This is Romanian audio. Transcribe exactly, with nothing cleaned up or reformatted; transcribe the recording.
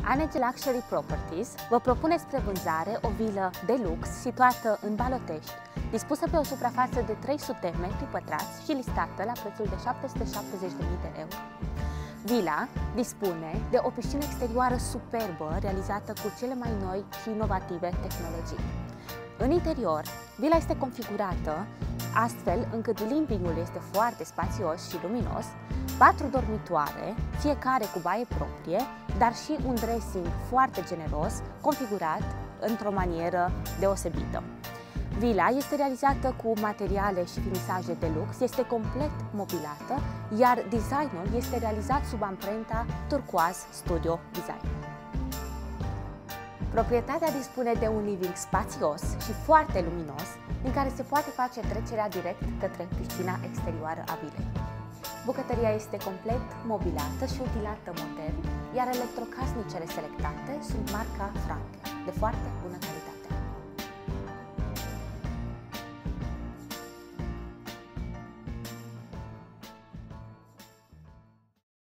A N G Luxury Properties vă propune spre vânzare o vilă de lux situată în Balotești, dispusă pe o suprafață de trei sute metri pătrați și listată la prețul de șapte sute șaptezeci de mii de euro. Vila dispune de o piscină exterioară superbă realizată cu cele mai noi și inovative tehnologii. În interior, vila este configurată astfel încât living-ul este foarte spațios și luminos, patru dormitoare, fiecare cu baie proprie, dar și un dressing foarte generos, configurat într-o manieră deosebită. Vila este realizată cu materiale și finisaje de lux, este complet mobilată, iar designul este realizat sub amprenta Turquoise Studio Design. Proprietatea dispune de un living spațios și foarte luminos, din care se poate face trecerea direct către piscina exterioară a vilei. Bucătăria este complet mobilată și utilată modern, iar electrocasnicele selectate sunt marca Franke, de foarte bună calitate.